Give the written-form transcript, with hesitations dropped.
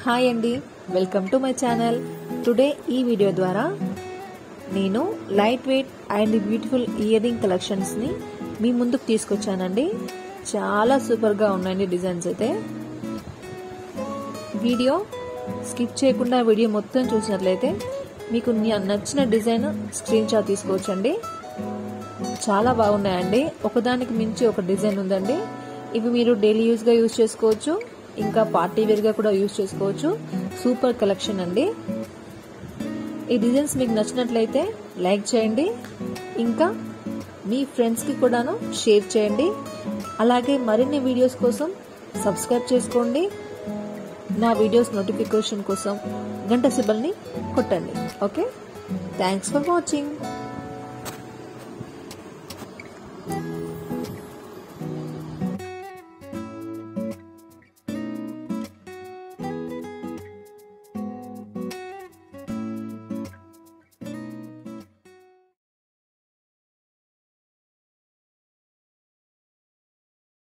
Hi అండి, welcome to my channel. Today ఈ video ద్వారా నేను light weight and beautiful earring collections ని మీ ముందుకు తీసుకొచ్చానండి. చాలా సూపర్ గా ఉన్నాయండి డిజైన్స్ అయితే. వీడియో స్కిప్ చేయకుండా వీడియో మొత్తం చూసినట్లయితే మీకు నచ్చిన డిజైన్ స్క్రీన్ షాట్ తీసుకోవచ్చండి. చాలా బాగున్నాయండి, ఒకదానికి మించి ఒక డిజైన్ ఉందండి. ఇవి మీరు డైలీ యూజ్ గా యూజ్ చేసుకోవచ్చు, ఇంకా పార్టీ వేర్ గా కూడా యూజ్ చేసుకోవచ్చు. సూపర్ కలెక్షన్ అండి. ఈ డిజైన్స్ మీకు నచ్చినట్లయితే లైక్ చేయండి, ఇంకా మీ ఫ్రెండ్స్ కి కూడాను షేర్ చేయండి. అలాగే మరిన్ని వీడియోస్ కోసం సబ్స్క్రైబ్ చేసుకోండి. నా వీడియోస్ నోటిఫికేషన్ కోసం గంట సింబల్ ని కొట్టండి. Okay, thanks for watching.